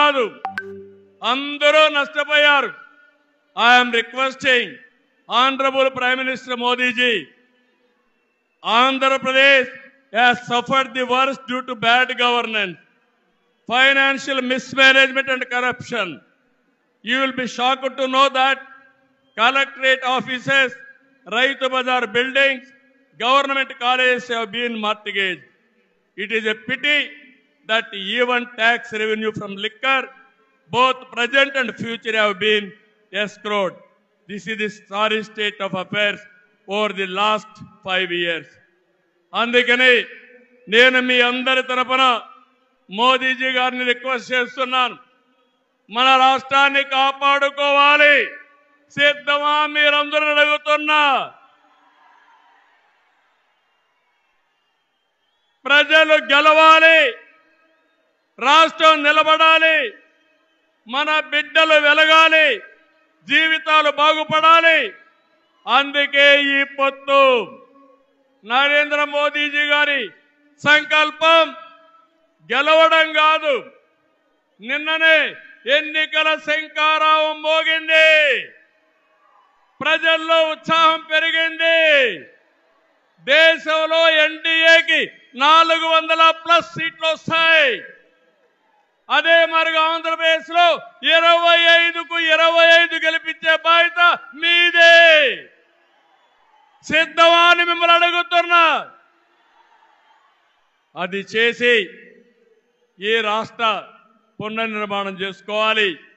కాదు, అందరూ నష్టపోయారు. I'm requesting honourable prime minister Modi ji, Andhra Pradesh has suffered the worst due to bad governance, financial mismanagement and corruption. You will be shocked to know that collectorate offices, Raitu Bazar buildings, government colleges have been mortgaged. It is a pity that even tax revenue from liquor, both present and future, have been escrowed. This is the sorry state of affairs over the last 5 years. అందుకని నేను మీ అందరి తరపున మోదీజీ గారిని request చేస్తున్నాను, మన రాష్ట్రాన్ని కాపాడుకోవాలి. సిద్ధమా మీరందరూ అడుగుతున్నా? ప్రజలు గెలవాలి, రాష్ట్రం నిలబడాలి, మన బిడ్డలు వెలగాలి, జీవితాలు బాగుపడాలి. అందుకే ఈ పొత్తు. నరేంద్ర మోదీజీ గారి సంకల్పం గెలవడం కాదు. నిన్ననే ఎన్నికల శంఖారావం మోగింది, ప్రజల్లో ఉత్సాహం పెరిగింది. దేశంలో ఎన్డీఏకి 400+ సీట్లు వస్తాయి. అదే మరిగా ఆంధ్రప్రదేశ్ లో 25కు 25 గెలిపించే బాధ్యత మీదే. సిద్ధమా అని మిమ్మల్ని అడుగుతున్నా. అది చేసి ఈ రాష్ట్ర పునర్నిర్మాణం చేసుకోవాలి.